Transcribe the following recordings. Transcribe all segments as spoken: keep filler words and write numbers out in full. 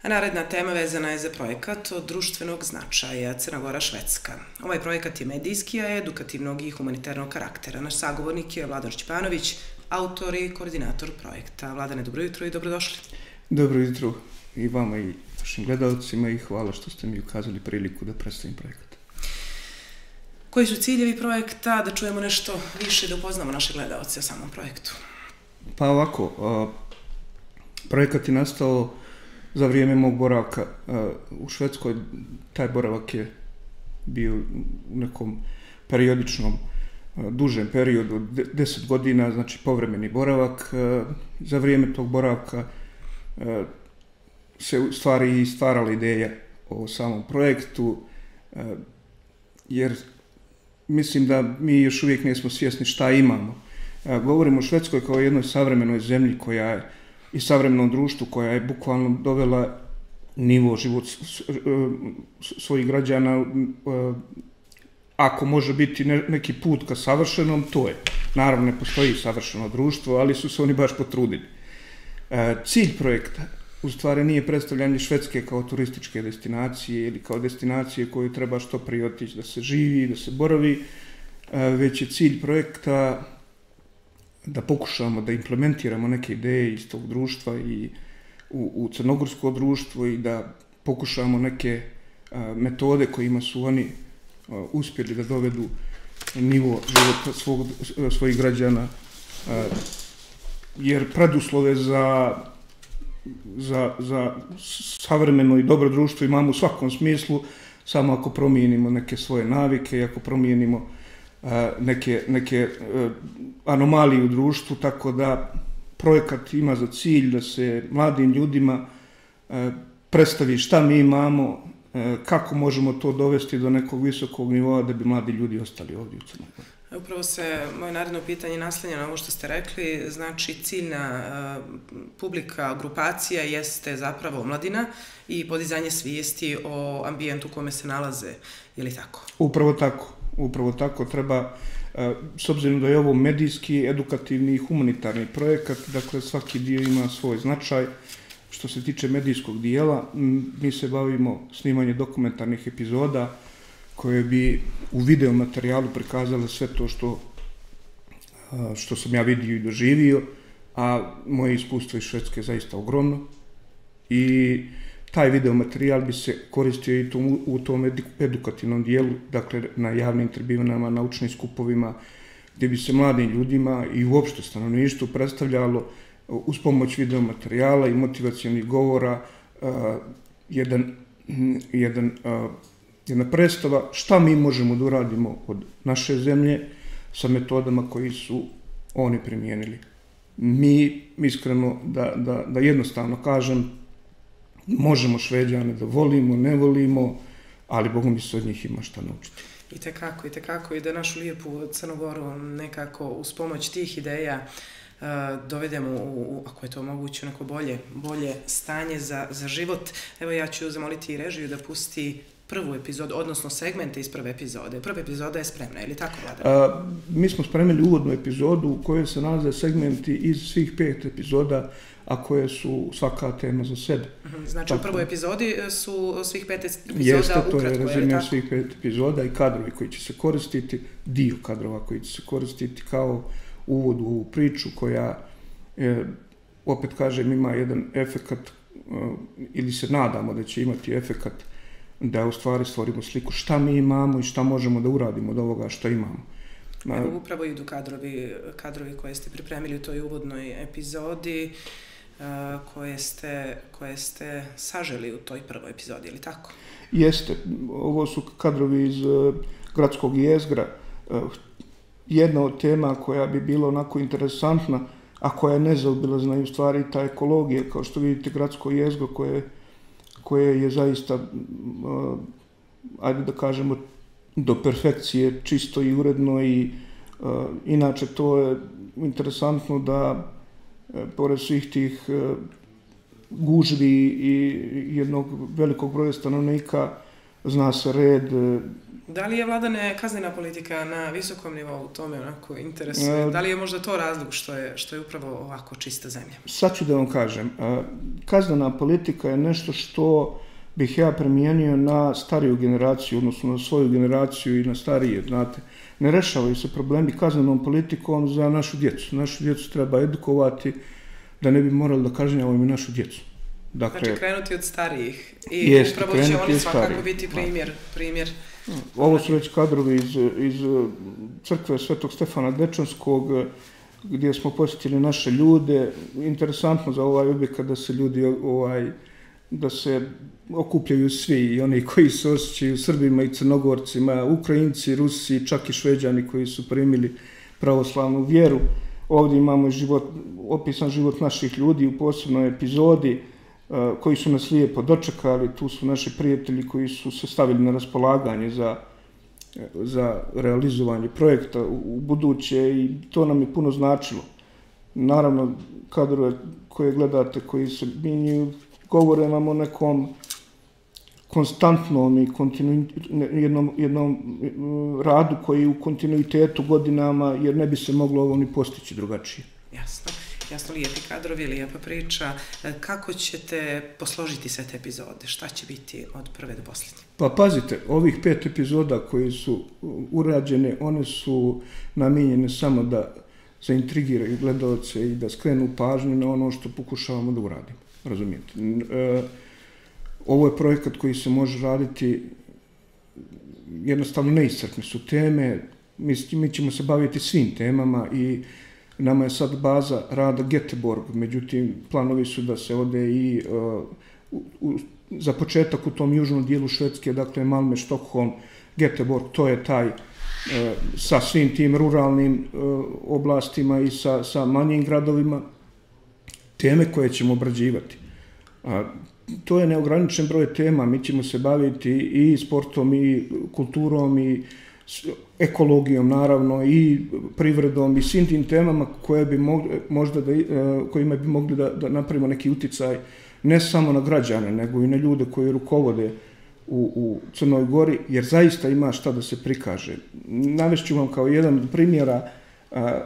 Naredna tema vezana je za projekat od društvenog značaja Crna Gora-Švedska. Ovaj projekat je medijski, a edukativnog i humanitarnog karaktera. Naš sagovornik je Vladan Šćepanović, autor i koordinator projekta. Vladane, dobro jutro i dobrodošli. Dobro jutro i vama i vašim gledalcima i hvala što ste mi ukazali priliku da predstavim projekat. Koji su ciljevi projekta? Da čujemo nešto više, da upoznamo naše gledalce o samom projektu. Pa ovako, projekat je nastao za vrijeme mog boravka u Švedskoj. Taj boravak je bio u nekom periodičnom, dužem periodu, deset godina, znači povremeni boravak. Za vrijeme tog boravka se u stvari i stvarala ideja o samom projektu, jer mislim da mi još uvijek nismo svjesni šta imamo. Govorimo o Švedskoj kao jednoj savremenoj zemlji koja je i savremenom društvu koja je bukvalno dovela nivo život svojih građana. Ako može biti neki put ka savršenom, to je. Naravno, ne postoji savršeno društvo, ali su se oni baš potrudili. Cilj projekta u stvari nije predstavljanje Švedske kao turističke destinacije ili kao destinacije koju treba što prije otići da se živi, da se boravi, već je cilj projekta da pokušamo da implementiramo neke ideje iz tog društva i u, u crnogorsko društvo i da pokušamo neke a, metode kojima su oni a, uspjeli da dovedu nivo života svog, svojih građana, a, jer preduslove za, za, za savremeno i dobro društvo imamo u svakom smislu, samo ako promijenimo neke svoje navike i ako promijenimo neke, neke anomalije u društvu, tako da projekat ima za cilj da se mladim ljudima predstavi šta mi imamo, kako možemo to dovesti do nekog visokog nivoa da bi mladi ljudi ostali ovdje u Crnoj Gori. Upravo se moje naredno pitanje naslanja na ovo što ste rekli, znači ciljna publika, grupacija jeste zapravo omladina i podizanje svijesti o ambijentu u kome se nalaze, je li tako? Upravo tako. Upravo tako treba, s obzirom da je ovo medijski, edukativni i humanitarni projekat, dakle svaki dio ima svoj značaj. Što se tiče medijskog dijela, mi se bavimo snimanjem dokumentarnih epizoda koje bi u video materijalu prikazale sve to što, što sam ja vidio i doživio, a moje iskustvo iz Švedske je zaista ogromno. I taj video materijal bi se koristio i tom, u tom edukativnom dijelu, dakle na javnim tribinama, naučnim skupovima, gdje bi se mladim ljudima i uopšte stanovništvu predstavljalo uz pomoć video materijala i motivacionih govora uh, jedan, jedan, uh, jedna predstava šta mi možemo da uradimo od naše zemlje sa metodama koji su oni primijenili. Mi, iskreno, da, da, da jednostavno kažem, možemo Šveđane da volimo, ne volimo, ali Bogom bi se od njih ima šta naučiti. I tekako, i tekako, i da našu lijepu Crnogoru nekako uz pomoć tih ideja uh, dovedemo, u, ako je to moguće, neko bolje, bolje stanje za, za život. Evo ja ću zamoliti i režiju da pusti prvu epizodu, odnosno segmente iz prve epizode. Prva epizoda je spremna, je li tako, Vladan? Uh, mi smo spremili uvodnu epizodu u kojoj se nalaze segmenti iz svih pet epizoda, a koje su svaka tema za sebe. Znači, tako, u prvoj epizodi su svih pet epizoda jeste, ukratko, to je rezime svih pet tako? epizoda i kadrovi koji će se koristiti, dio kadrova koji će se koristiti kao uvod u ovu priču koja, je, opet kažem, ima jedan efekat, ili se nadamo da će imati efekat da u stvari stvorimo sliku šta mi imamo i šta možemo da uradimo od ovoga što imamo. Evo, upravo idu kadrovi, kadrovi koje ste pripremili u toj uvodnoj epizodi, koje ste, koje ste saželi u toj prvoj epizodi, ili tako? Jeste. Ovo su kadrovi iz uh, gradskog jezgra. Uh, jedna od tema koja bi bila onako interesantna, a koja je nezaobilazna i u stvari ta ekologija, kao što vidite, gradsko jezgro koje, koje je zaista, uh, ajde da kažemo, do perfekcije, čisto i uredno i uh, inače to je interesantno da pored svih tih gužvi i jednog velikog broja stanovnika zna se red, Da li je vladane kaznena politika na visokom nivou, to me onako interesuje? E, da li je možda to razlog što je, što je upravo ovako čista zemlja? Sad ću da vam kažem. Kaznena politika je nešto što bih ja primijenio na stariju generaciju, odnosno na svoju generaciju i na starije, znate. Ne rešavaju se problemi kaznenom politikom za našu djecu. Našu djecu treba edukovati da ne bi morali da kažnjavamo i našu djecu. Dakle, znači krenuti od starijih i jest, upravo će oni svakako starijih. biti primjer. primjer. Ovo su već kadrovi iz, iz crkve Svetog Stefana Dečanskog, gdje smo posjetili naše ljude. Interesantno za ovaj objekat da se ljudi ovaj, da se okupljaju svi, i oni koji se osjećaju Srbima i Crnogorcima, Ukrajinci, Rusi, čak i Šveđani koji su primili pravoslavnu vjeru. Ovdje imamo život, opisan život naših ljudi u posebnoj epizodi, koji su nas lijepo dočekali. Tu su naši prijatelji koji su se stavili na raspolaganje za, za realizovanje projekta u buduće, i to nam je puno značilo. Naravno, kadrove koje gledate, koji se minjuju, govore vam o nekom konstantnom i jednom, jednom radu koji je u kontinuitetu godinama, jer ne bi se moglo ovo ni postići drugačije. Jasno. Jasno, lijepi kadrovi, lijepa priča. Kako ćete posložiti sve te epizode? Šta će biti od prve do posljednje? Pa pazite, ovih pet epizoda koje su urađene, one su namijenjene samo da zaintrigiraju gledalce i da skrenu pažnju na ono što pokušavamo da uradimo. Razumijete? Ovo je projekat koji se može raditi, jednostavno neiscrpne su teme, mi, mi ćemo se baviti svim temama i nama je sad baza rada Göteborg, međutim planovi su da se ode i uh, u, u, za početak u tom južnom dijelu Švedske, dakle Malmö, Stockholm, Göteborg, to je taj uh, sa svim tim ruralnim uh, oblastima i sa, sa manjim gradovima, teme koje ćemo obrađivati. Uh, to je neograničen broj tema, mi ćemo se baviti i sportom, i kulturom, i ekologijom, naravno, i privredom, i svim tim temama koje bi mogli, možda da, kojima bi mogli da, da napravimo neki uticaj ne samo na građane, nego i na ljude koji rukovode u, u Crnoj Gori, jer zaista ima šta da se prikaže. Navešću vam kao jedan od primjera, a,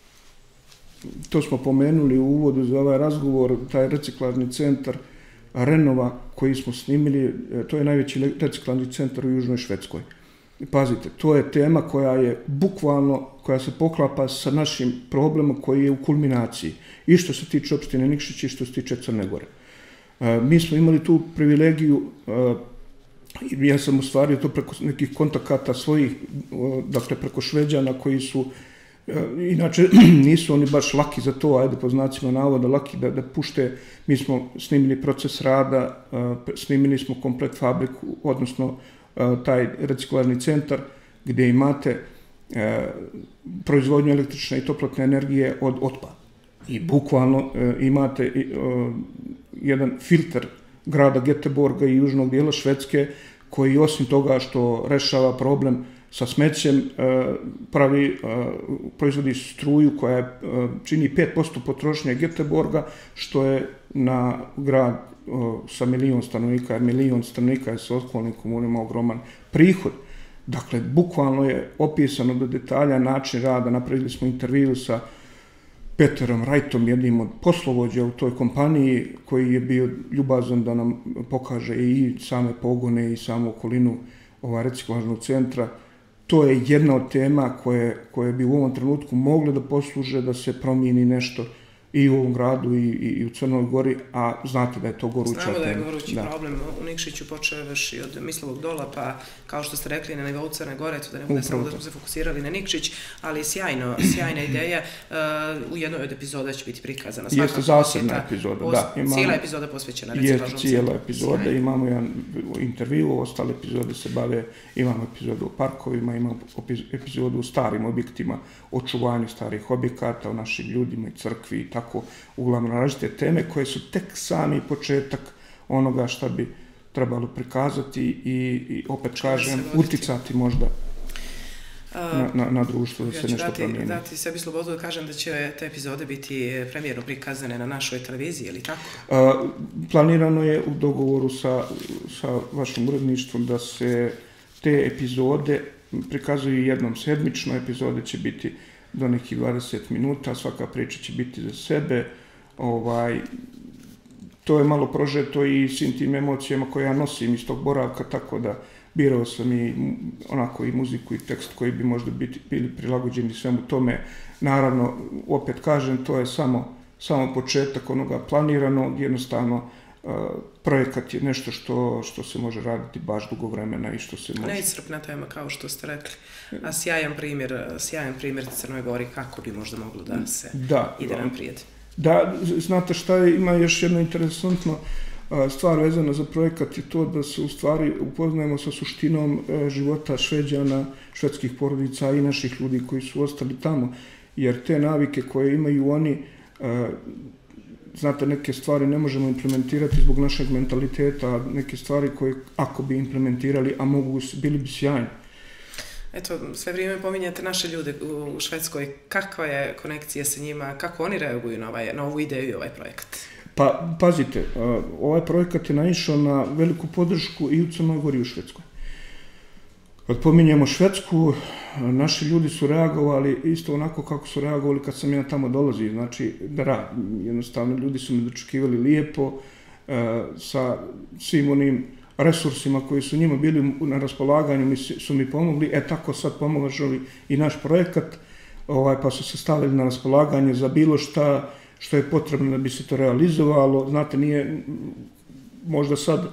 to smo pomenuli u uvodu za ovaj razgovor, taj reciklažni centar Renova koji smo snimili, to je najveći reciklažni centar u Južnoj Švedskoj. Pazite, to je tema koja je bukvalno, koja se poklapa sa našim problemom koji je u kulminaciji. I što se tiče opštine Nikšić i što se tiče Crne Gore. E, mi smo imali tu privilegiju, e, ja sam ostvario to preko nekih kontakata svojih, e, dakle preko Šveđana koji su, e, inače nisu oni baš laki za to, ajde po znacima navoda, laki da, da pušte. Mi smo snimili proces rada, e, snimili smo komplet fabriku, odnosno taj reciklažni centar gdje imate e, proizvodnju električne i toplotne energije od otpada. I bukvalno e, imate e, jedan filter grada Göteborga i južnog dijela Švedske koji osim toga što rešava problem sa smećem, e, pravi, e, proizvodi struju koja e, čini pet posto potrošnje Göteborga, što je na grad sa milion stanovnika, jer milion stanovnika je sa okolnim komunima ogroman prihod. Dakle, bukvalno je opisano do detalja način rada. Napravili smo intervju sa Peterom Rajtom, jednim od poslovođa u toj kompaniji, koji je bio ljubazan da nam pokaže i same pogone i samu okolinu ova reciklažnog centra. To je jedna od tema koje, koje bi u ovom trenutku mogle da posluže da se promijeni nešto i u ovom gradu i, i u Crnoj Gori, a znate da je to goruća tema. Znamo da je gorući da. problem. U Nikšiću počeo još i od Mislovog dola, pa kao što ste rekli na nivou Crne Gore, to da ne bude samo da smo se fokusirali na Nikšić, ali sjajno, sjajna ideja. Uh, u jednoj od epizoda će biti prikazana svaka Jeste zasebna epizoda, pos, da. Imamo, cijela epizoda posvećena reciklažnom centru. Jeste cijela epizoda, sjajno. Imamo jedan intervju, ostale epizode se bave, imamo epizodu o parkovima, imamo epizodu o starim objektima, očuvanju starih objekata, o našim ljudima i crkvi i tako, uglavnom različite teme koje su tek sami početak onoga što bi trebalo prikazati i, i opet kažem, uticati možda na, na, na društvo da se nešto promijeni. Ja ću dati sebi slobodu da kažem da će te epizode biti premijerno prikazane na našoj televiziji, ili tako? A, planirano je u dogovoru sa, sa vašim uredništvom da se te epizode prikazuju jednom sedmično, epizode će biti do nekih dvadeset minuta, svaka priča će biti za sebe. Ovaj, to je malo prožeto i svim tim emocijama koje ja nosim iz tog boravka, tako da birao sam i onako i muziku i tekst koji bi možda biti, bili prilagođeni svemu tome. Naravno, opet kažem, to je samo, samo početak onoga planiranog, jednostavno uh, projekat je nešto što, što se može raditi baš dugo vremena i što se može... Neiscrpna tema, kao što ste rekli, a sjajan primjer, sjajan primjer Crnoj Gori kako bi možda moglo da se da, ide naprijed. Da, znate šta je, ima još jedno interesantno stvar vezana za projekat je to da se u stvari upoznajemo sa suštinom života Šveđana, švedskih porodica i naših ljudi koji su ostali tamo, jer te navike koje imaju oni, znate, neke stvari ne možemo implementirati zbog našeg mentaliteta, neke stvari koje ako bi implementirali, a mogu, bili bi sjajni. Eto, sve vrijeme pominjate naše ljude u Švedskoj. Kakva je konekcija sa njima? Kako oni reaguju na, ovaj, na ovu ideju i ovaj projekat? Pa, pazite, ovaj projekat je naišao na veliku podršku i u Crnoj Gori i u Švedskoj. Kad pominjemo Švedsku, naši ljudi su reagovali isto onako kako su reagovali kad sam ja tamo dolazio. Znači, da rad, jednostavno ljudi su me dočekivali lijepo, sa svim onim resursima koji su njima bili na raspolaganju su mi pomogli, e tako sad pomažu i naš projekat, ovaj, pa su se stavili na raspolaganje za bilo šta što je potrebno da bi se to realizovalo. Znate, nije, možda sad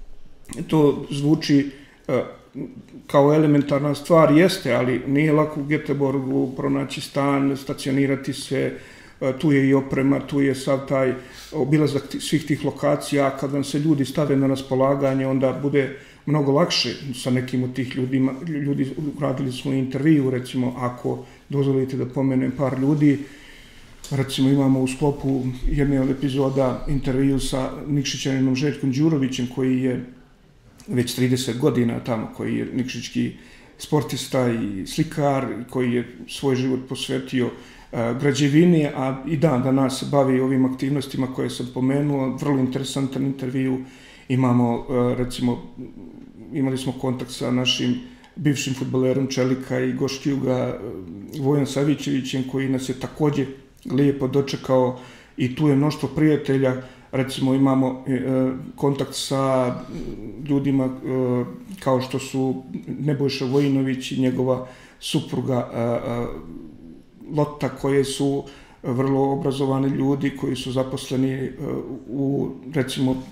to zvuči uh, kao elementarna stvar, jeste, ali nije lako u Göteborgu pronaći stan, stacionirati se, uh, tu je i oprema, tu je sad taj obilazak svih tih lokacija, kad vam se ljudi stave na raspolaganje, onda bude mnogo lakše sa nekim od tih ljudima. Ljudi radili smo intervju, recimo, ako dozvolite da pomenem par ljudi, recimo imamo u sklopu jedne od epizoda intervju sa Nikšićaninom Željkom Đurovićem, koji je već trideset godina tamo, koji je nikšićki sportista i slikar, koji je svoj život posvetio građevini, a i dan danas se bavi ovim aktivnostima koje sam pomenuo. Vrlo interesantan intervju. Imamo, recimo, imali smo kontakt sa našim bivšim fudbalerom Čelika i gošću ga Vojan Savićevićem, koji nas je također lijepo dočekao i tu je mnoštvo prijatelja. Recimo imamo e, kontakt sa ljudima e, kao što su Nebojša Vojinović i njegova supruga e, e, Lota, koje su vrlo obrazovani ljudi koji su zaposleni e, u, recimo,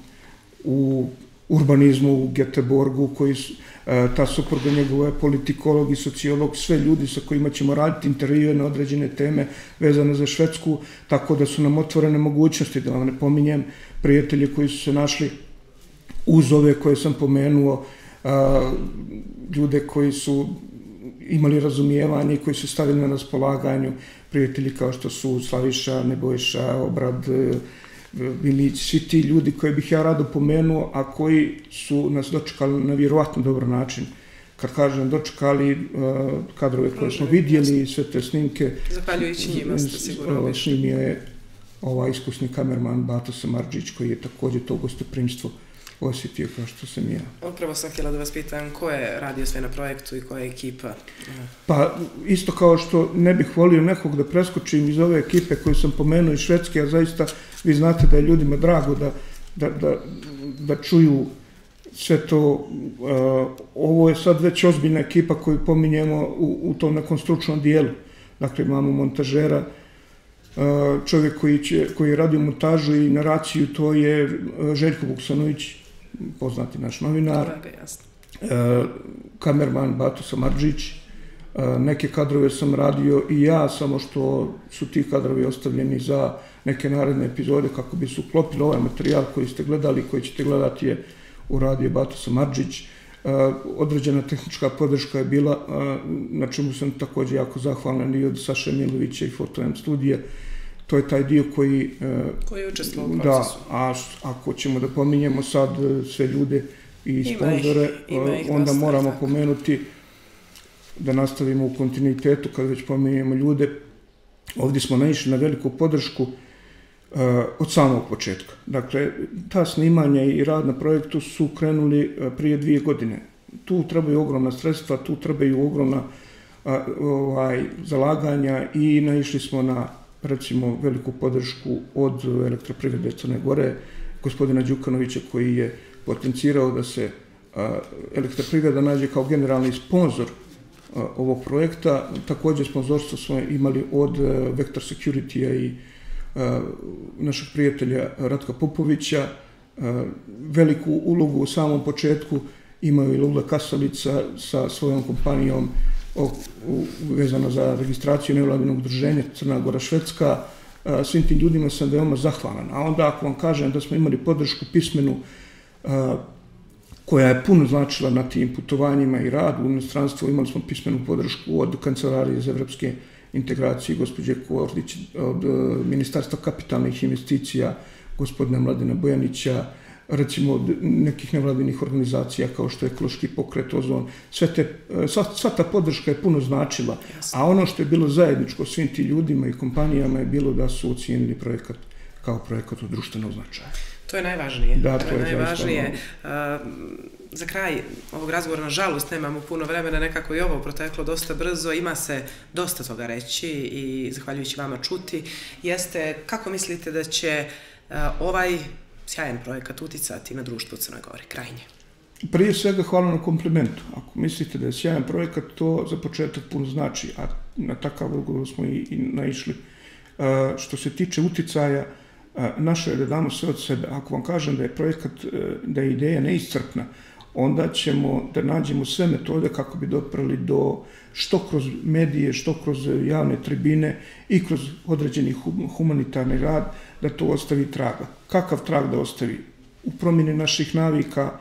u urbanizmu u Göteborgu, koji su, e, ta supruga njegova je politikolog i sociolog, sve ljudi sa kojima ćemo raditi intervjue na određene teme vezane za Švedsku, tako da su nam otvorene mogućnosti, da vam ne pominjem prijatelje koji su se našli uz ove koje sam pomenuo, e, ljude koji su imali razumijevanje i koji su stavili na raspolaganju, prijatelji kao što su Slaviša, Nebojša, Obrad, Milić, svi ti ljudi koje bih ja rado pomenuo, a koji su nas dočekali na vjerovatno dobar način. Kad kažem dočekali, kadrove koje smo vidjeli, sve te snimke, zahvaljujući njima ste sigurno snimio je ovaj iskusni kamerman Bato Samardžić, koji je također to gostoprimstvo osjetio kao što sam ja. Upravo sam htjela da vas pitam ko je radio sve na projektu i koja je ekipa? Pa isto kao što ne bih volio nekog da preskočim iz ove ekipe koju sam pomenuo iz Švedske, a zaista vi znate da je ljudima drago da, da, da, da čuju sve to. Uh, ovo je sad već ozbiljna ekipa koju pominjemo u, u tom nekom stručnom dijelu. Dakle, imamo montažera, uh, čovjek koji, će, koji je radio montažu i naraciju, to je Željko Vuksanović, poznati naš novinar, uh, kamerman Bato Samardžić, uh, neke kadrove sam radio i ja, samo što su ti kadrovi ostavljeni za neke naredne epizode kako bi se uklopili. Ovaj materijal koji ste gledali, koji ćete gledati je uradio Bato Samardžić. Uh, određena tehnička podrška je bila, uh, na čemu sam također jako zahvalan i od Saše Milovića i Foto M studije. To je taj dio koji... Koji je učestvovao u procesu. Da, a ako ćemo da pominjemo sad sve ljude i sponzore, onda moramo pomenuti da nastavimo u kontinuitetu, kad već pominjemo ljude. Ovdje smo naišli na veliku podršku od samog početka. Dakle, ta snimanja i rad na projektu su krenuli prije dvije godine. tu trebaju ogromna sredstva, tu trebaju ogromna a, ovaj, zalaganja i naišli smo na, recimo, veliku podršku od Elektroprivrede Crne Gore, gospodina Đukanovića, koji je potencirao da se a, Elektroprivreda nađe kao generalni sponzor a, ovog projekta. Također sponzorstvo smo imali od a, Vector Security-a i a, našeg prijatelja Ratka Popovića. A, veliku ulogu u samom početku imaju i Lula Kasalica sa svojom kompanijom o, u, vezano za registraciju nevladinog udruženja Crna Gora Švedska. A, svim tim ljudima sam veoma zahvalan. A onda ako vam kažem da smo imali podršku pismenu a, koja je puno značila na tim putovanjima i radu u inostranstvu, imali smo pismenu podršku od Kancelarije za evropske integracije, gospođe Kordić, od Ministarstva kapitalnih investicija, gospodina Mladena Bojanića, recimo od nekih nevladinih organizacija kao što je Ekološki pokret Ozon. Sve te, sva, sva ta podrška je puno značila, a ono što je bilo zajedničko svim tim ljudima i kompanijama je bilo da su ocijenili projekat kao projekat od društvenog značaja. To je najvažnije. Da, to, to je je najvažnije. Uh, za kraj ovog razgovora, nažalost, nemamo puno vremena, nekako i ovo proteklo dosta brzo, ima se dosta toga reći i zahvaljujući vama čuti. Jeste, kako mislite da će uh, ovaj sjajan projekat uticati na društvo u Crnoj Gori, krajnje? Prije svega hvala na komplimentu. Ako mislite da je sjajan projekat, to za početak puno znači, a na takav odgovor smo i, i naišli. Uh, što se tiče uticaja, naše je da damo sve od sebe. Ako vam kažem da je projekat, da je ideja neiscrpna, onda ćemo da nađemo sve metode kako bi doprali do, što kroz medije, što kroz javne tribine i kroz određeni humanitarni rad, da to ostavi traga. Kakav trag da ostavi? U promjeni naših navika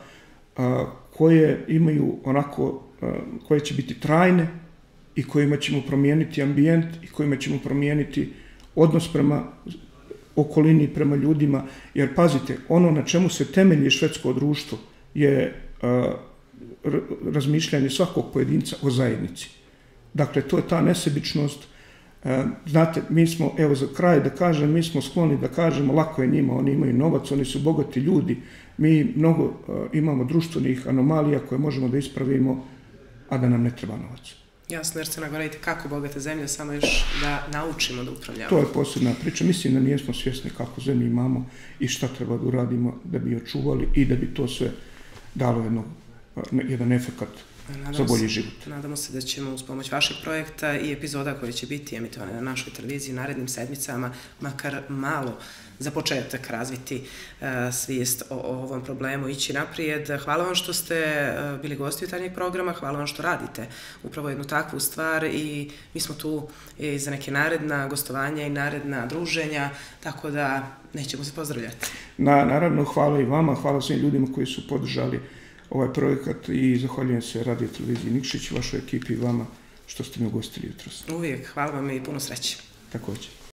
koje imaju onako, koje će biti trajne i kojima ćemo promijeniti ambijent i kojima ćemo promijeniti odnos prema okolini, prema ljudima, jer pazite, ono na čemu se temelji švedsko društvo je a, razmišljanje svakog pojedinca o zajednici. Dakle, to je ta nesebičnost. A, znate, mi smo, evo za kraj da kažem, mi smo skloni da kažemo, lako je njima, oni imaju novac, oni su bogati ljudi, mi mnogo a, imamo društvenih anomalija koje možemo da ispravimo, a da nam ne treba novac. Jasno, jer Crna Gora je kako bogata zemlja, samo još da naučimo da upravljamo. To je posebna priča. Mislim da nijesmo svjesni kako zemlju imamo i šta treba da uradimo da bi očuvali i da bi to sve dalo jedno, jedan efekat za bolji život. Nadamo se da ćemo uz pomoć vašeg projekta i epizoda koje će biti emitovane na našoj televiziji narednim sedmicama, makar malo za početak razviti uh, svijest o, o ovom problemu, ići naprijed. Hvala vam što ste uh, bili gosti jutarnjeg programa, hvala vam što radite upravo jednu takvu stvar i mi smo tu i za neke naredna gostovanja i naredna druženja, tako da nećemo se pozdravljati. Na, naravno, hvala i vama, hvala svim ljudima koji su podržali ovaj projekat i zahvaljujem se Radio Televiziji Nikšić, vašoj ekipi i vama što ste me ugostili jutros. Uvijek, hvala vam i puno sreće. Također.